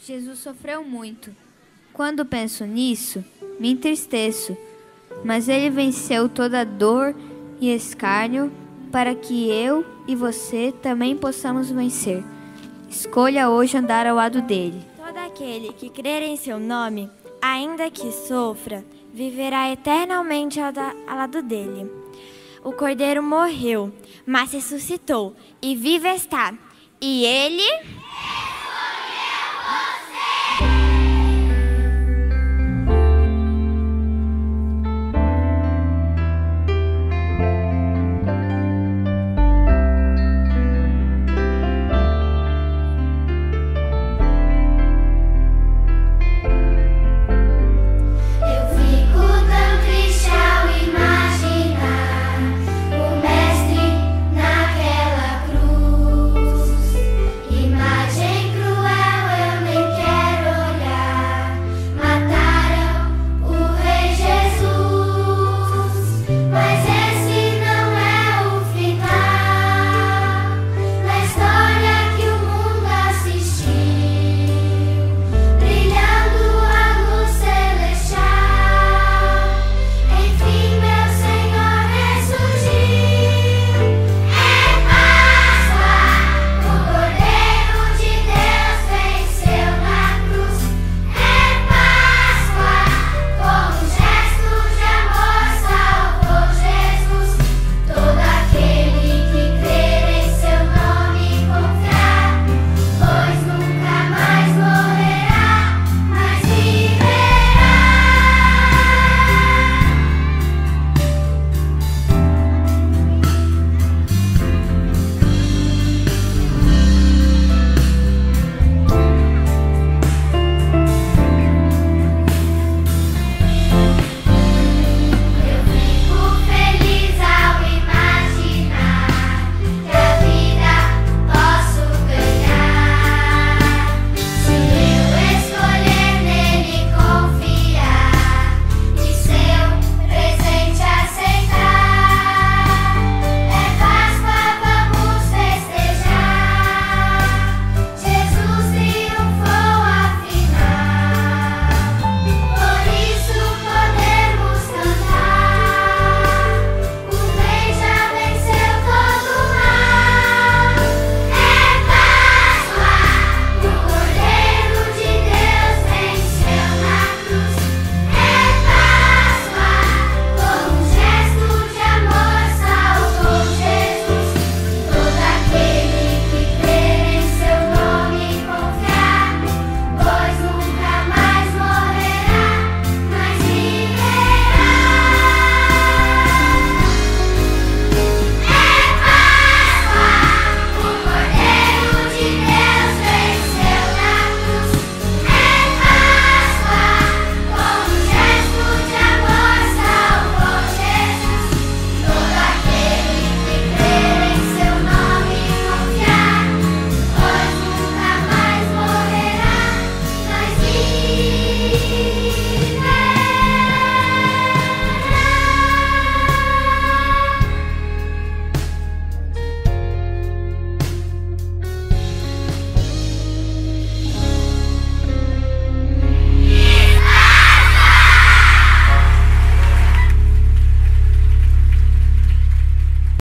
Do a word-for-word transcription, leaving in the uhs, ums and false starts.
Jesus sofreu muito. Quando penso nisso, me entristeço, mas ele venceu toda dor e escárnio para que eu e você também possamos vencer. Escolha hoje andar ao lado dele. Todo aquele que crer em seu nome, ainda que sofra, viverá eternamente ao, da, ao lado dele. O Cordeiro morreu, mas ressuscitou e vivo está. E ele...